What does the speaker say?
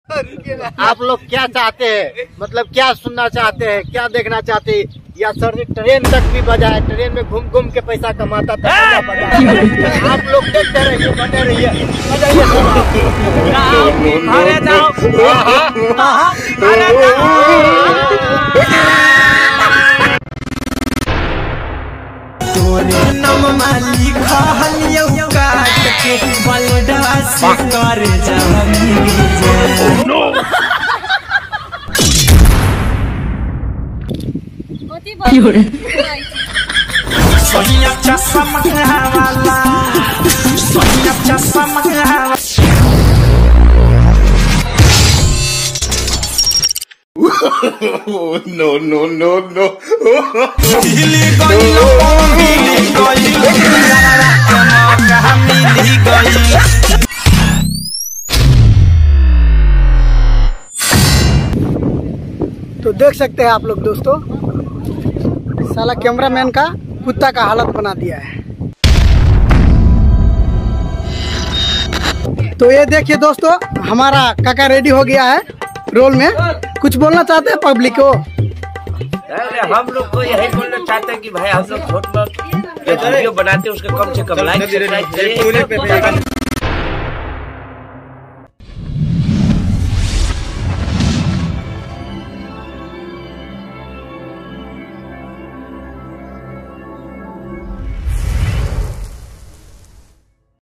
आप लोग क्या चाहते हैं, मतलब क्या सुनना चाहते हैं, क्या देखना चाहते हैं? या सर ट्रेन तक भी बजा है, ट्रेन में घूम घूम के पैसा कमाता था। आप लोग देखते रहिए, बने रहिए, तो देख सकते हैं आप लोग दोस्तों, साला कैमरामैन का कुत्ता का हालत बना दिया है। तो ये देखिए दोस्तों, हमारा काका रेडी हो गया है रोल में। कुछ बोलना चाहते हैं पब्लिक को? हम लोग को यही बोलना चाहते हैं कि भाई हम लोग वीडियो बनाते हैं, उसके कम से कम लाइक